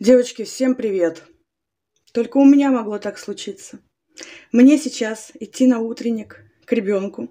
Девочки, всем привет! Только у меня могло так случиться. Мне сейчас идти на утренник к ребенку.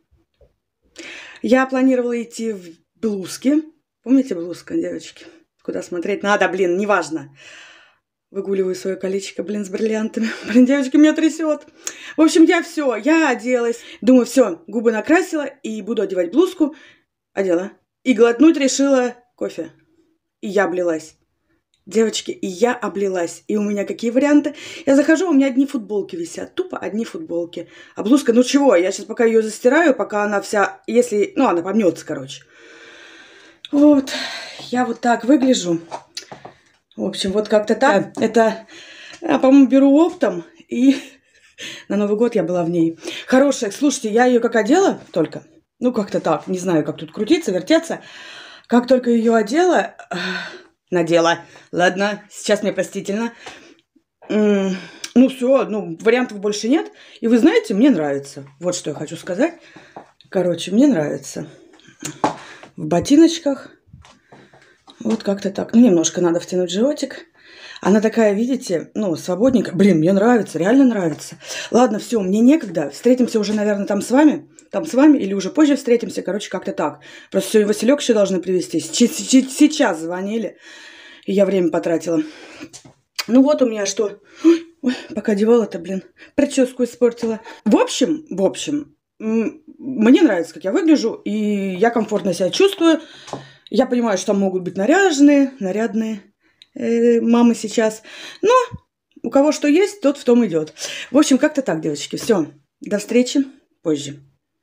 Я планировала идти в блузке. Помните блузка, девочки? Куда смотреть надо, неважно. Выгуливаю свое колечко, с бриллиантами. Девочки, меня трясет. В общем, я оделась. Думаю, все, губы накрасила и буду одевать блузку. Одела. И глотнуть решила кофе. И я облилась. Девочки, и я облилась. И у меня какие варианты? Я захожу, у меня одни футболки висят. Тупо одни футболки. А блузка, ну чего? Я сейчас пока ее застираю, пока она вся... Если... Ну, она помнется, короче. Вот. Я вот так выгляжу. В общем, вот как-то так. Это, по-моему, беру оптом. И на Новый год я была в ней. Хорошая. Слушайте, я ее как одела только. Ну, как-то так. Не знаю, как тут крутиться, вертеться. Как только ее одела... Надела. Ладно, сейчас мне простительно. Ну все, вариантов больше нет. И вы знаете, мне нравится. Вот что я хочу сказать. Короче, мне нравится. В ботиночках. Вот как-то так. Немножко надо втянуть животик. Она такая, видите, свободненькая. Мне нравится, реально нравится. Ладно, все, мне некогда. Встретимся уже, наверное, там с вами. Или уже позже встретимся. Короче, как-то так. Просто сегодня Василек еще должны привезти. Сейчас звонили. И я время потратила. Ну вот у меня что. Ой, пока одевала-то, прическу испортила. В общем, мне нравится, как я выгляжу. И я комфортно себя чувствую. Я понимаю, что там могут быть нарядные мамы сейчас. Но у кого что есть, тот в том идет. В общем, как-то так, девочки. Все. До встречи позже.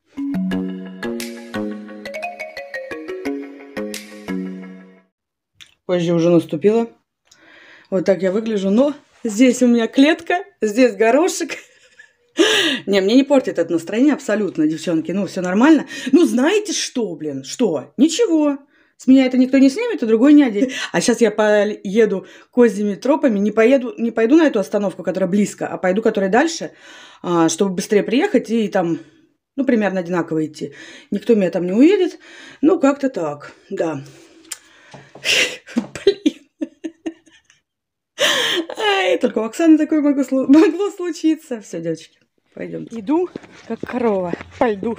Позже уже наступило. Вот так я выгляжу. Но здесь у меня клетка, здесь горошек. Не, мне не портит это настроение абсолютно, девчонки. Все нормально. Знаете что, Что? Ничего. С меня это никто не снимет, а другой не оденет. А сейчас я поеду козьими тропами. Не пойду на эту остановку, которая близко, а пойду, которая дальше, чтобы быстрее приехать и там, примерно одинаково идти. Никто меня там не увидит. Как-то так, да. Только у Оксаны такое могло случиться. Все, девочки, пойдем. Иду, как корова, по льду.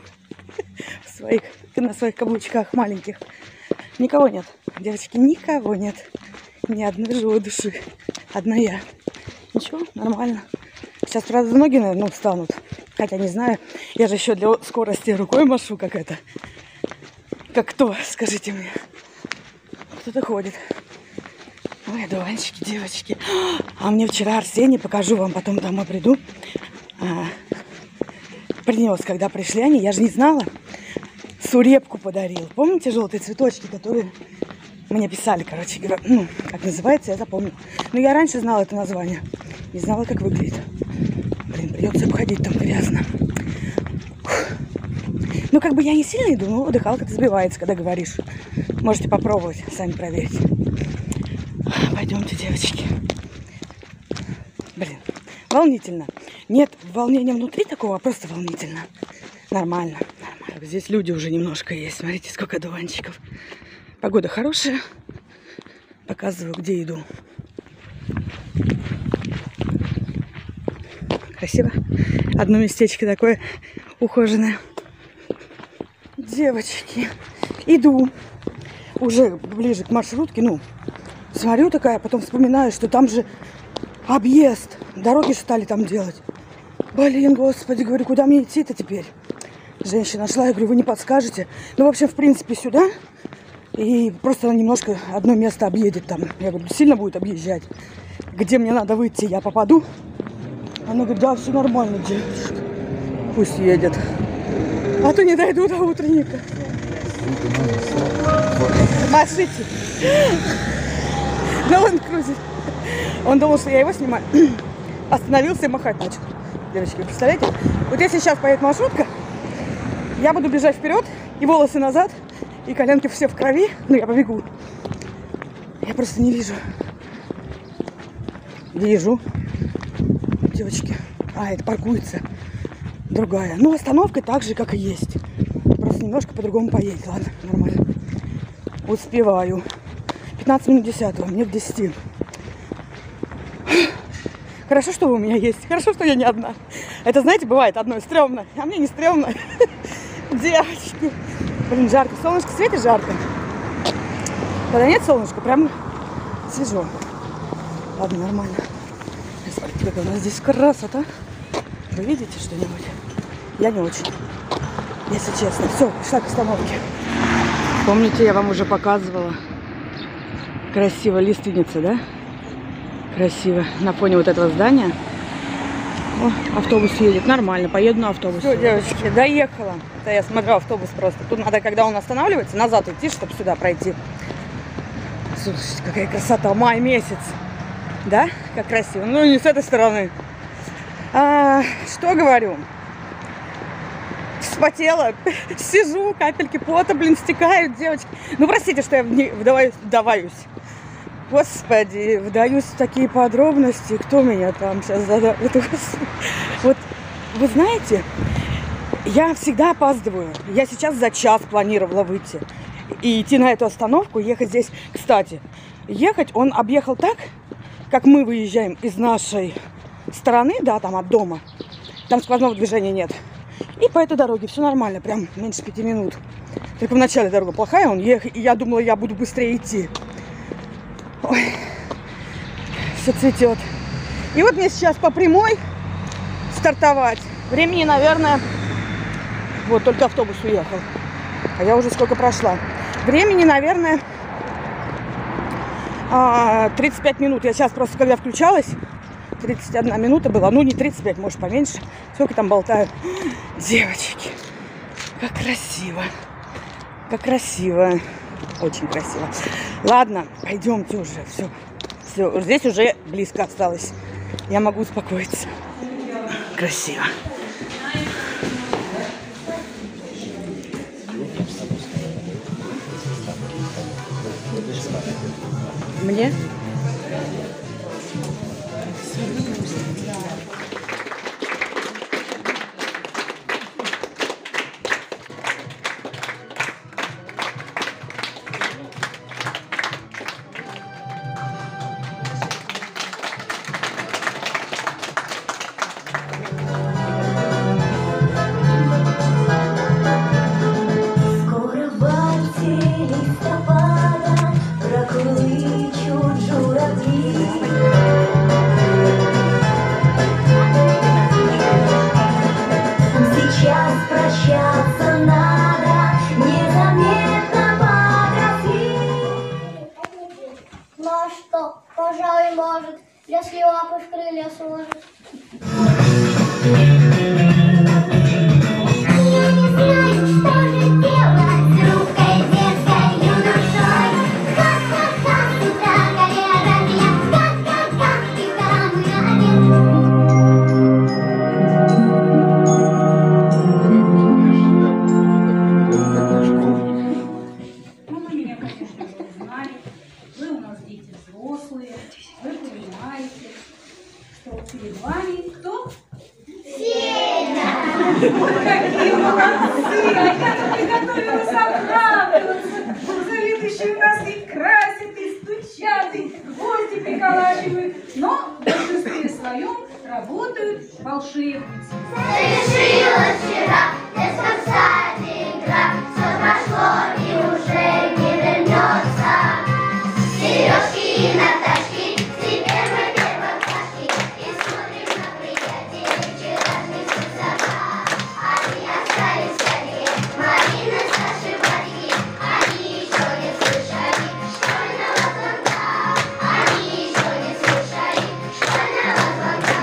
На своих каблучках маленьких. Никого нет. Девочки, никого нет. Ни одной живой души. Одна я. Ничего, нормально. Сейчас, правда, ноги, наверное, встанут. Хотя не знаю. Я же еще для скорости рукой машу, как это. Как кто, скажите мне. Кто-то ходит. Ой, одуванчики, девочки. А мне вчера Арсений, покажу вам, потом домой приду. Принес, когда пришли они, я же не знала. Сурепку подарил. Помните желтые цветочки, которые мне писали, короче говоря. Как называется, я запомню. Но я раньше знала это название. Не знала, как выглядит. Придется обходить, там грязно. Я не сильно иду, но дыхалка-то сбивается, когда говоришь. Можете попробовать, сами проверить. Пойдемте, девочки. Волнительно. Нет волнения внутри такого, а просто волнительно. Нормально. Здесь люди уже немножко есть. Смотрите, сколько одуванчиков. Погода хорошая. Показываю, где иду. Красиво. Одно местечко такое ухоженное. Девочки, иду. Уже ближе к маршрутке. Смотрю такая, потом вспоминаю, что там же объезд. Дороги же стали там делать. Господи, говорю, куда мне идти-то теперь? Женщина шла, я говорю, вы не подскажете? В принципе, сюда. И просто она немножко одно место объедет там. Я говорю, сильно будет объезжать. Где мне надо выйти, я попаду? Она говорит, да, все нормально, девочка. Пусть едет. А то не дойду до утренника. Машите. Да он крутит. Он думал, что я его снимаю. Остановился и махать начал. Девочки, вы представляете? Вот если сейчас поедет маршрутка, я буду бежать вперед, и волосы назад, и коленки все в крови. Я побегу. Я просто не вижу. Вижу. Девочки. Это паркуется. Другая. Остановка так же, как и есть. Просто немножко по-другому поедет. Ладно, нормально. Успеваю. 15 минут 10, мне в 10. Хорошо, что вы у меня есть. Хорошо, что я не одна. Это, знаете, бывает одной стрёмно, а мне не стрёмно. Девочки. Блин, жарко. Солнышко светит, жарко. Когда нет солнышка, прям свежо. Ладно, нормально. Смотрите, какая у нас здесь красота. Вы видите что-нибудь? Я не очень. Если честно. Все, пришла к остановке. Помните, я вам уже показывала. Красиво лиственница, да? Красиво. На фоне вот этого здания. О, автобус едет. Нормально, поеду на автобусе. Все, девочки, доехала. Это я смотрю автобус просто. Тут надо, когда он останавливается, назад идти, чтобы сюда пройти. Слушайте, какая красота. Май месяц. Да? Как красиво. Ну, не с этой стороны. Что говорю? Вспотела. Сижу, капельки пота, блин, стекают, девочки. Ну, простите, что я вдаваюсь. Господи, вдаюсь в такие подробности. Кто меня там сейчас задает? Вот, вы знаете, я всегда опаздываю. Я сейчас за час планировала выйти и идти на эту остановку, ехать здесь. Кстати, ехать он объехал так, как мы выезжаем из нашей стороны, да, там от дома. Там сквозного движения нет. И по этой дороге все нормально, прям меньше 5 минут. Только в начале дорога плохая, он ехал, и я думала, я буду быстрее идти. Ой, все цветет. И вот мне сейчас по прямой стартовать. Времени, наверное, вот только автобус уехал. А я уже сколько прошла. Времени, наверное, 35 минут. Я сейчас просто, когда включалась, 31 минута была. Ну, не 35, может, поменьше. Сколько там болтают. Девочки, как красиво. Как красиво. Очень красиво. Ладно, пойдемте уже. Все, здесь уже близко осталось. Я могу успокоиться. Красиво. Мне? Пожалуй, может, если лапы в крылья сложит. Я не знаю, что же делать с русской детской юношой. Ха-ха-ха, с утра галерея, ха-ха-ха, и кому я один. Мама меня, конечно, уже знает. Вы у нас дети взрослые. Вы понимаете, что перед вами кто? Сеня! Какие молодцы! А я приготовилась обрадоваться. Заведующие у нас и красят, и стучат, и гвозди приколачивают. Но в большинстве своем работают волшебницы. Совершилась вчера детском саде игра. Все прошло и уже не вернется. Сережки и Наташки, теперь мы первоклашки. И смотрим на приятелей вчерашних свысока. Они остались в садике, Марина, Саша, Вадики. Они еще не слышали школьного звонка. Они еще не слышали школьного звонка.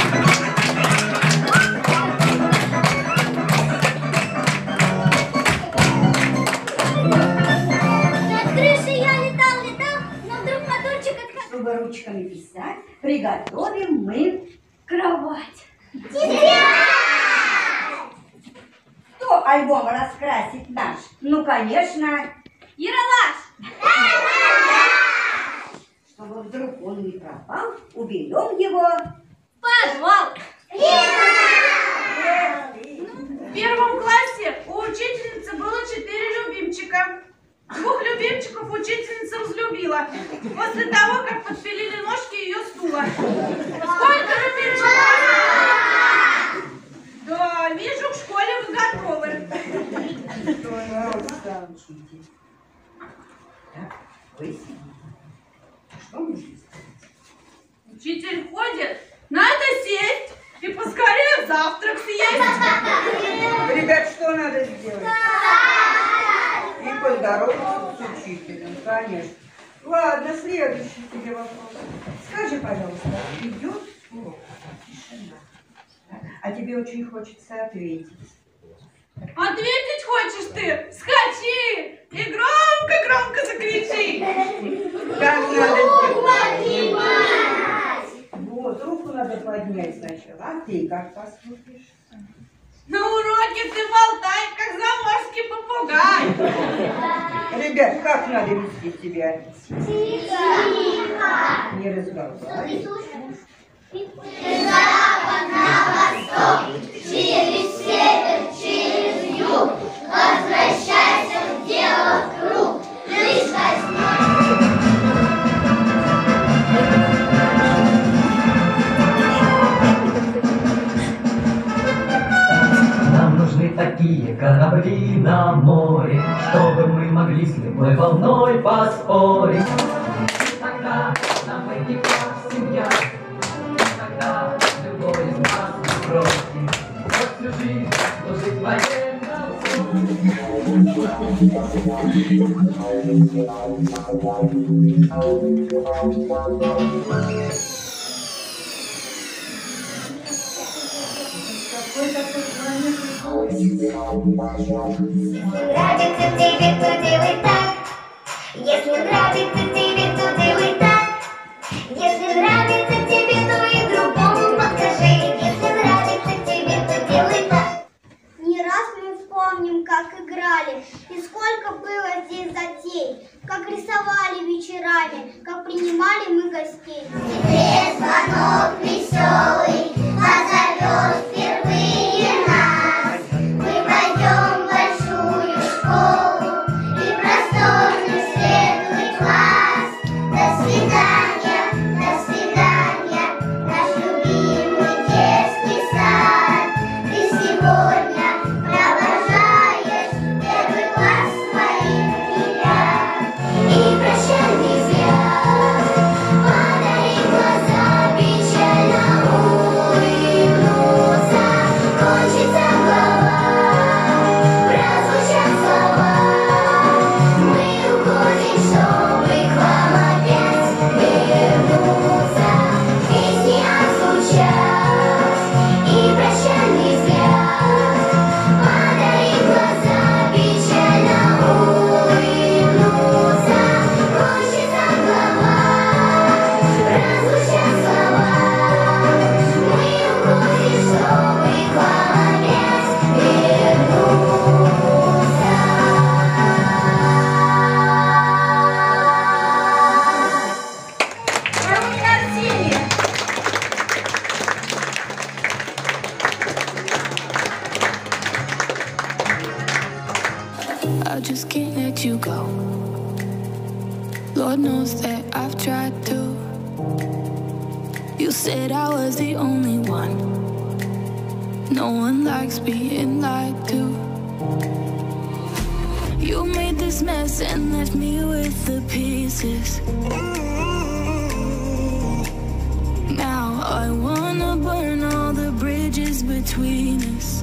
Над крышей я летал, но вдруг моторчик отказал. Чтобы ручками писать, приготовим мы кровать. Кто альбом раскрасит наш? Ну, конечно, Ералаш! чтобы вдруг он не пропал, уберем его. Подвал! В первом классе у учительницы было 4 любимчика. 2 любимчиков учительница взлюбила после того, как подпилили ножки ее стула. Сколько учитель. Так, вы сидите. Что нужно сделать? Учитель ходит, надо сесть и поскорее завтрак съесть. Ребят, что надо сделать? И поздороваться с учителем, конечно. Ладно, следующий тебе вопрос. Скажи, пожалуйста, идет урок? Тишина. А тебе очень хочется ответить. Ответить хочешь ты? Скачи и громко-громко закричи. Как надо сделать? Вот, руку надо поднять сначала. А ты как поступишь? На уроке ты болтай, как заморский попугай. Ребят, как надо вести себя? Тихо. Не разговаривай. Из запада на восток, через север, через юг, возвращайся в дело круг. Лишь Нам нужны такие корабли на море, чтобы мы могли с любой волной поспорить. Тогда нам экипаж, семья, тогда любой из нас не против. Вот всю жизнь служить военному нравится тебе, то делай так. Если нравится тебе, то делай так. Если нравится тебе, то и другому покажи. Если нравится тебе, то делай так. Не раз мы вспомним, как играли, и сколько было здесь затей, как рисовали вечерами, как принимали мы гостей. Теперь звонок веселый позовет впервые нас. Мы пойдем в большую школу и просторный светлый класс. До свидания, наш любимый детский сад. Ты сегодня провожаешь первый класс своих ребят. И прощальный взгляд, подари глаза, печально улыбнуться. Кончится глава, прозвучат слова. Мы уходим, чтобы к вам опять вернуться. Песни отзвучат и прощальный взгляд, подари глаза, печально улыбнуться. Кончится глава, прозвучат слова. Мы уходим, чтобы к вам опять вернуться. Руки Арсений. I just can't let you go. Lord knows that I've tried to. You said I was the only one. No one likes being lied to. You made this mess and left me with the pieces. Now I wanna burn all the bridges between us.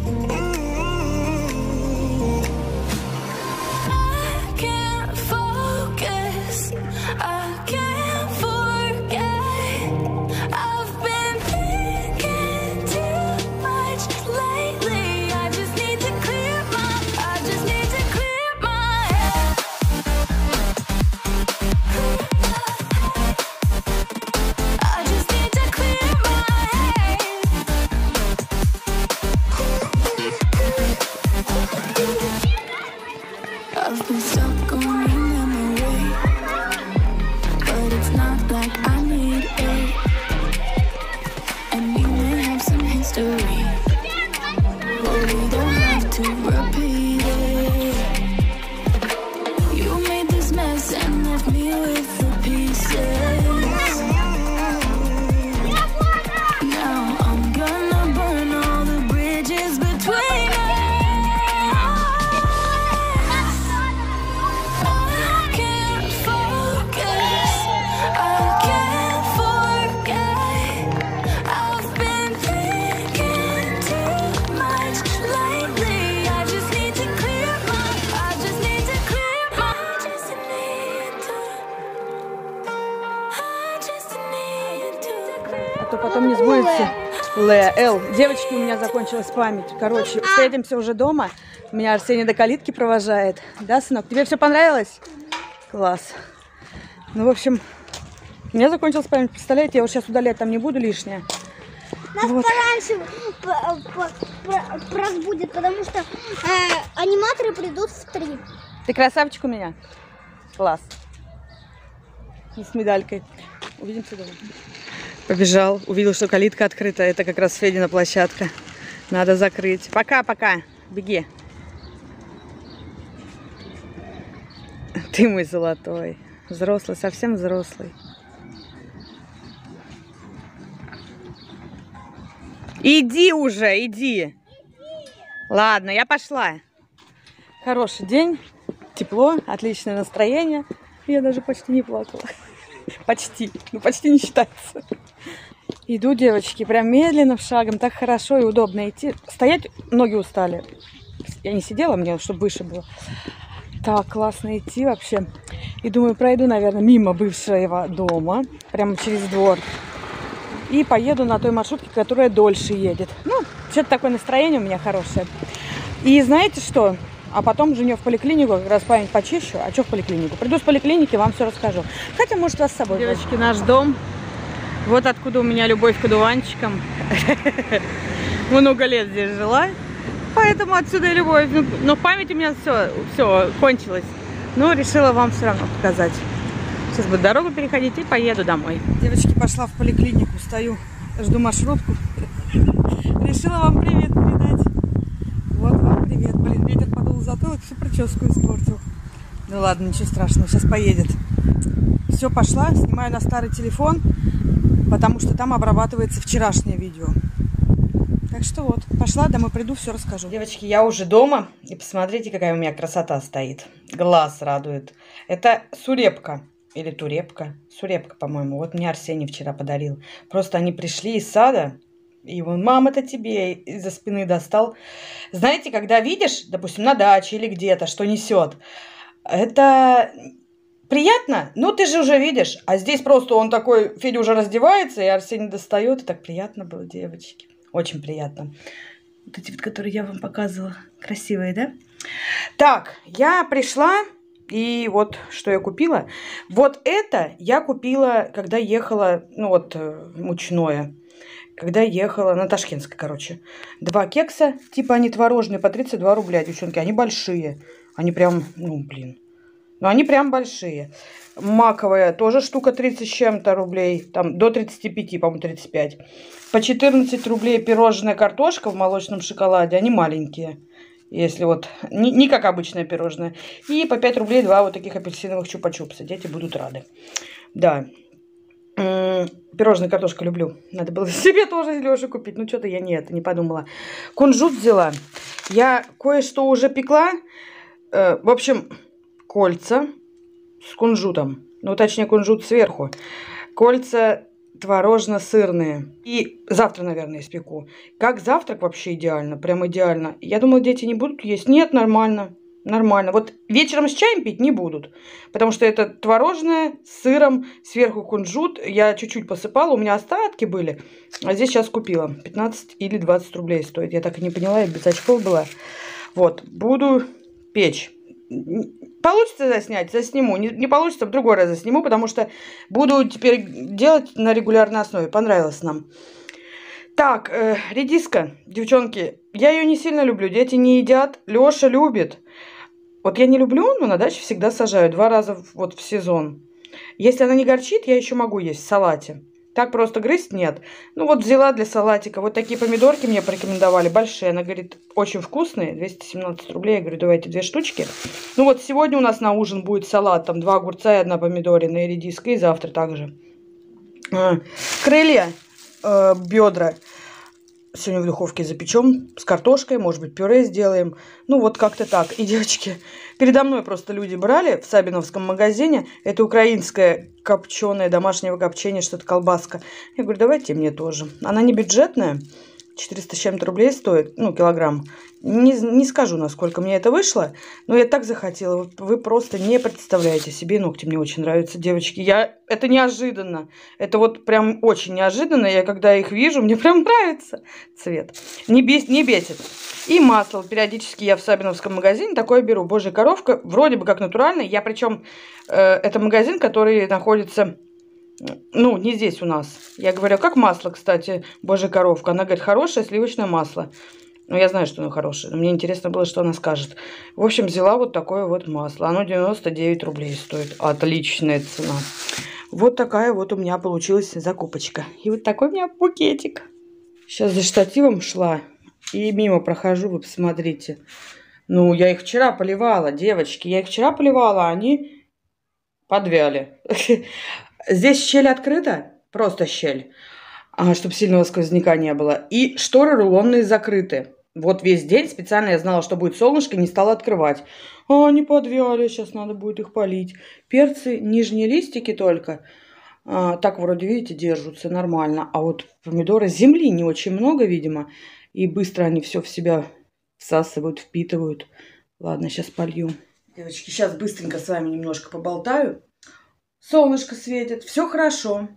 I can't focus, I can't forget. I've been thinking too much lately. I just need to clear my head. то потом не сбудется. Л. Девочки, у меня закончилась память. Короче, встретимся уже дома. Меня Арсений до калитки провожает. Да, сынок? Тебе все понравилось? Класс. Ну, в общем, у меня закончилась память. Представляете, я вот сейчас удалять там не буду лишнее. Нас вот пораньше разбудит, потому что аниматоры придут в 3. Ты красавчик у меня. Класс. И с медалькой. Увидимся дома. Побежал, увидел, что калитка открыта. Это как раз Федина площадка. Надо закрыть. Пока-пока. Беги. Ты мой золотой. Взрослый, совсем взрослый. Иди уже, иди. Ладно, я пошла. Хороший день. Тепло, отличное настроение. Я даже почти не плакала. Почти. Ну, почти не считается. Иду, девочки, прям медленным шагом. Так хорошо и удобно идти. Стоять, ноги устали. Я не сидела, мне чтобы выше было. Так классно идти вообще. И думаю, пройду, наверное, мимо бывшего дома. Прямо через двор. И поеду на той маршрутке, которая дольше едет. Ну, что-то такое настроение у меня хорошее. И знаете что? А потом женю в поликлинику, как раз память почищу. А что в поликлинику? Приду с поликлиники, вам все расскажу. Хотя, может, вас с собой. Девочки, наш дом. Вот откуда у меня любовь к одуванчикам. Много лет здесь жила. Поэтому отсюда и любовь. Но память у меня все кончилась. Но решила вам все равно показать. Сейчас буду дорогу переходить и поеду домой. Девочки, пошла в поликлинику. Стою, жду маршрутку. Решила вам привет передать. Вот вам привет. Блин, ветер подул в затылок, всю прическу испортил. Ну ладно, ничего страшного, сейчас поедет. Все, пошла, снимаю на старый телефон, потому что там обрабатывается вчерашнее видео. Так что вот, пошла, домой приду, все расскажу. Девочки, я уже дома, и посмотрите, какая у меня красота стоит. Глаз радует. Это сурепка. Или турепка. Сурепка, по-моему. Вот мне Арсений вчера подарил. Просто они пришли из сада, и он, мам, это тебе, из-за спины достал. Знаете, когда видишь, допустим, на даче или где-то, что несет, это приятно, но ты же уже видишь. А здесь просто он такой, Федя уже раздевается, и Арсений достает, и так приятно было, девочки. Очень приятно. Вот эти вот, которые я вам показывала, красивые, да? Так, я пришла, и вот, что я купила. Вот это я купила, когда ехала, ну вот, мучное. Когда ехала на Ташкентской, короче. 2 кекса, типа они творожные, по 32 рубля, девчонки. Они большие. Они прям, ну, блин. Ну, они прям большие. Маковая тоже штука 30 с чем-то рублей. Там до 35, по-моему, 35. По 14 рублей пирожная картошка в молочном шоколаде. Они маленькие. Если вот, не как обычное пирожное. И по 5 рублей 2 вот таких апельсиновых чупа-чупса. Дети будут рады. Да. Пирожная картошка люблю. Надо было себе тоже Лёше купить. Ну, что-то я не подумала. Кунжут взяла. Я кое-что уже пекла. В общем, кольца с кунжутом. Ну, точнее, кунжут сверху. Кольца творожно-сырные. И завтра, наверное, испеку. Как завтрак вообще идеально. Прям идеально. Я думала, дети не будут есть. Нет, нормально. Нормально. Вот вечером с чаем пить не будут. Потому что это творожное с сыром, сверху кунжут. Я чуть-чуть посыпала, у меня остатки были. А здесь сейчас купила. 15 или 20 рублей стоит. Я так и не поняла, я без очков была. Вот. Буду печь. Получится заснять? Засниму. Не получится, в другой раз засниму, потому что буду теперь делать на регулярной основе. Понравилось нам. Так, редиска. Девчонки, я ее не сильно люблю. Дети не едят. Леша любит. Вот я не люблю, но на даче всегда сажаю 2 раза вот в сезон. Если она не горчит, я еще могу есть в салате. Так просто грызть нет. Ну вот взяла для салатика. Вот такие помидорки мне порекомендовали. Большие. Она говорит, очень вкусные. 217 рублей. Я говорю, давайте 2 штучки. Ну вот сегодня у нас на ужин будет салат. Там 2 огурца и 1 помидорина и редиска. И завтра также. Крылья, бедра. Сегодня в духовке запечем с картошкой, может быть, пюре сделаем. Ну, вот как-то так. И, девочки, передо мной просто люди брали в Сабиновском магазине. Это украинское копченое, домашнего копчения, что-то колбаска. Я говорю, давайте мне тоже. Она не бюджетная. 400 с чем-то рублей стоит, ну, килограмм. Не скажу, насколько мне это вышло, но я так захотела. Вы просто не представляете себе. Ногти мне очень нравятся, девочки. Это неожиданно. Это вот прям очень неожиданно. Я когда их вижу, мне прям нравится цвет. Не бесит. И масло. Периодически я в Сабиновском магазине такое беру. Божья коровка. Вроде бы как натуральный. Я причем... это магазин, который находится... Ну, не здесь у нас. Я говорю, как масло, кстати, Божья коровка. Она говорит, хорошее сливочное масло. Ну, я знаю, что оно хорошее. Но мне интересно было, что она скажет. В общем, взяла вот такое вот масло. Оно 99 рублей стоит. Отличная цена. Вот такая вот у меня получилась закупочка. И вот такой у меня букетик. Сейчас за штативом шла. И мимо прохожу, вы посмотрите. Ну, я их вчера поливала, девочки. Я их вчера поливала, а они подвяли. Здесь щель открыта, просто щель, чтобы сильного сквозняка не было. И шторы рулонные закрыты. Вот весь день специально я знала, что будет солнышко, не стала открывать. А, они подвяли, сейчас надо будет их полить. Перцы, нижние листики только. Так вроде, видите, держатся нормально. А вот помидоры, земли не очень много, видимо. И быстро они все в себя всасывают, впитывают. Ладно, сейчас полью. Девочки, сейчас быстренько с вами немножко поболтаю. Солнышко светит, все хорошо,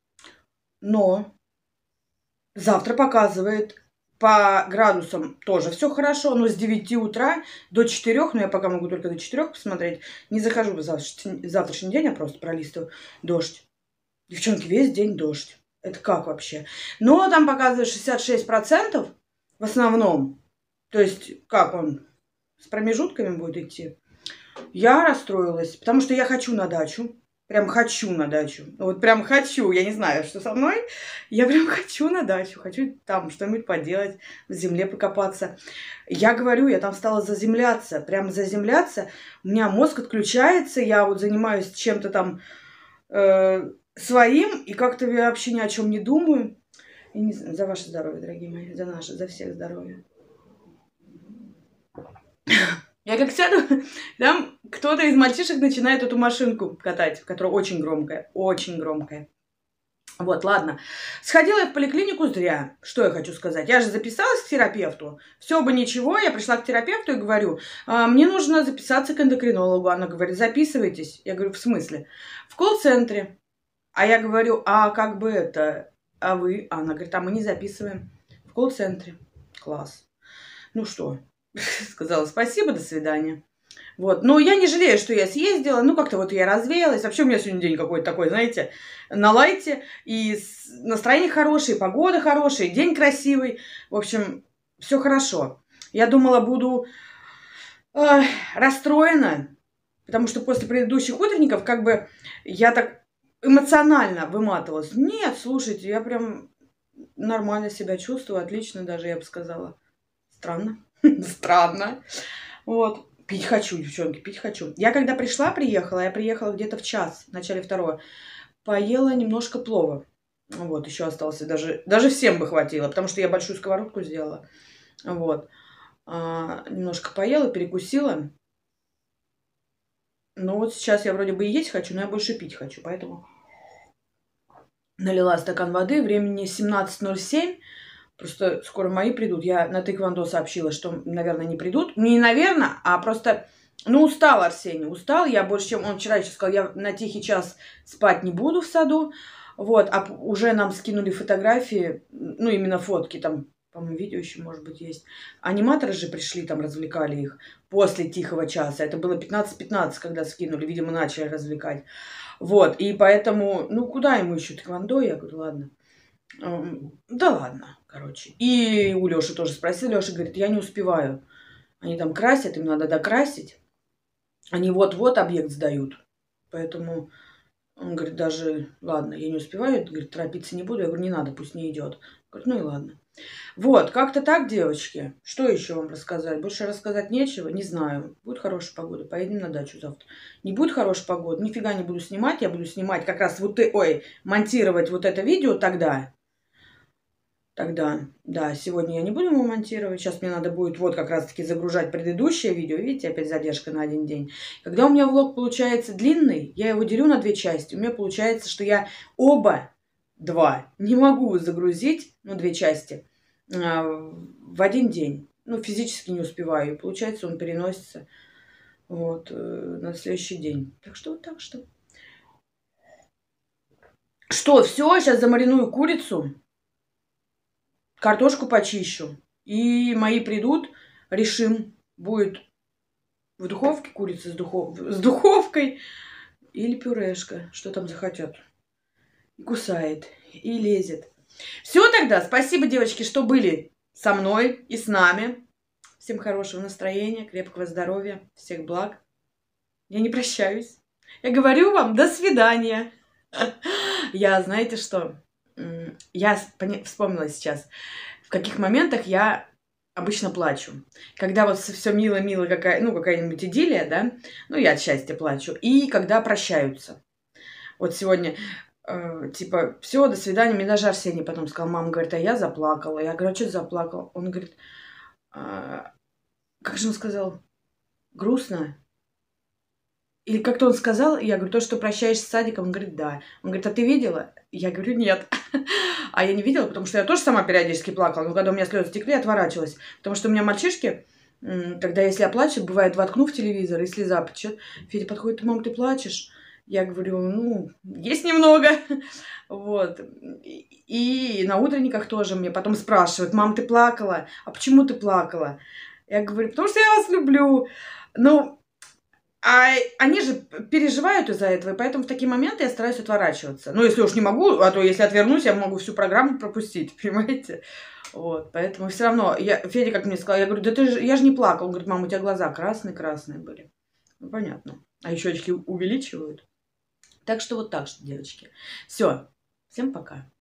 но завтра показывает по градусам тоже все хорошо, но с 9 утра до 4, но я пока могу только до 4 посмотреть, не захожу в завтрашний день, я просто пролистываю, дождь. Девчонки, весь день дождь. Это как вообще? Но там показывает 66% в основном, то есть как он с промежутками будет идти. Я расстроилась, потому что я хочу на дачу. Прям хочу на дачу. Вот прям хочу. Я не знаю, что со мной. Я прям хочу на дачу. Хочу там что-нибудь поделать, в земле покопаться. Я говорю, я там стала заземляться. Прям заземляться. У меня мозг отключается. Я вот занимаюсь чем-то там своим. И как-то я вообще ни о чем не думаю. И не... За ваше здоровье, дорогие мои. За наше, за всех здоровье. Я как сяду, там кто-то из мальчишек начинает эту машинку катать, которая очень громкая, очень громкая. Вот, ладно. Сходила я в поликлинику зря. Что я хочу сказать? Я же записалась к терапевту. Все бы ничего, я пришла к терапевту и говорю, мне нужно записаться к эндокринологу. Она говорит, записывайтесь. Я говорю, в смысле? В колл-центре. А я говорю, а как бы это, а вы? Она говорит, а мы не записываем. В колл-центре. Класс. Ну что? Сказала спасибо, до свидания. Вот. Но я не жалею, что я съездила. Ну, как-то вот я развеялась. Вообще у меня сегодня день какой-то такой, знаете, на лайте. И настроение хорошее, погода хорошая, день красивый. В общем, все хорошо. Я думала, буду расстроена. Потому что после предыдущих утренников как бы я так эмоционально выматывалась. Нет, слушайте, я прям нормально себя чувствую. Отлично даже, я бы сказала. Странно. Странно. Вот. Пить хочу, девчонки, пить хочу. Я когда приехала, я приехала где-то в час, в начале 2. Поела немножко плова. Вот, еще остался. Даже всем бы хватило, потому что я большую сковородку сделала. Вот. Немножко поела, перекусила. Ну вот сейчас я вроде бы и есть хочу, но я больше пить хочу. Поэтому налила стакан воды. Времени 17:07. Просто скоро мои придут. Я на тэквондо сообщила, что, наверное, не придут. Не наверное, а просто... Ну, устал Арсений, устал. Я больше, чем он вчера еще сказал, я на тихий час спать не буду в саду. Вот, а уже нам скинули фотографии, ну, именно фотки там, по-моему, видео еще, может быть, есть. Аниматоры же пришли, там, развлекали их после тихого часа. Это было 15:15, когда скинули, видимо, начали развлекать. Вот, и поэтому, ну, куда ему еще тэквондо? Я говорю, ладно. Да ладно, короче. И у Лёши тоже спросил. Лёша говорит, я не успеваю. Они там красят, им надо докрасить. Они вот-вот объект сдают. Поэтому он говорит, даже, ладно, я не успеваю. Говорит, торопиться не буду. Я говорю, не надо, пусть не идет. Говорит, ну и ладно. Вот, как-то так, девочки. Что еще вам рассказать? Больше рассказать нечего, не знаю. Будет хорошая погода, поедем на дачу завтра. Не будет хорошей погоды, нифига не буду снимать. Я буду снимать как раз монтировать вот это видео тогда. Да, сегодня я не буду его монтировать. Сейчас мне надо будет вот как раз-таки загружать предыдущее видео. Видите, опять задержка на 1 день. Когда у меня влог получается длинный, я его делю на 2 части. У меня получается, что я оба 2 не могу загрузить, ну, 2 части. в один день. Ну, физически не успеваю. И получается, он переносится вот, на следующий день. Так что вот так что. Что, все, сейчас замариную курицу, картошку почищу. И мои придут, решим, будет в духовке курица с духовкой или пюрешка, что там захотят. И кусает, и лезет. Все тогда, спасибо, девочки, что были со мной и с нами. Всем хорошего настроения, крепкого здоровья, всех благ. Я не прощаюсь. Я говорю вам, до свидания. Я, знаете что, я вспомнила сейчас, в каких моментах я обычно плачу. Когда вот все мило-мило, какая-нибудь идиллия, да, ну, я от счастья плачу. И когда прощаются. Вот сегодня, типа, все, до свидания. Мне даже Арсений потом сказал, мама, говорит, а я заплакала. Я говорю, а что ты заплакала? Он говорит, как же он сказал, грустно? Или как-то он сказал, я говорю, то, что прощаешься с садиком, он говорит, да. Он говорит, а ты видела? Я говорю, нет. А я не видела, потому что я тоже сама периодически плакала. Но когда у меня слезы текли, я отворачивалась. Потому что у меня мальчишки, когда если я плачу, бывает, воткну в телевизор, и слеза потечет. Федя подходит, мам, ты плачешь? Я говорю, ну, есть немного. Вот. И на утренниках тоже мне потом спрашивают, мам, ты плакала? А почему ты плакала? Я говорю, потому что я вас люблю. Ну, а они же переживают из-за этого, и поэтому в такие моменты я стараюсь отворачиваться. Ну, если уж не могу, а то если отвернусь, я могу всю программу пропустить, понимаете? Вот, поэтому все равно, Федя как мне сказал, я говорю, да я же не плакал. Он говорит, мама, у тебя глаза красные-красные были. Ну, понятно. А еще очки увеличивают. Так что вот так что, девочки. Все, всем пока.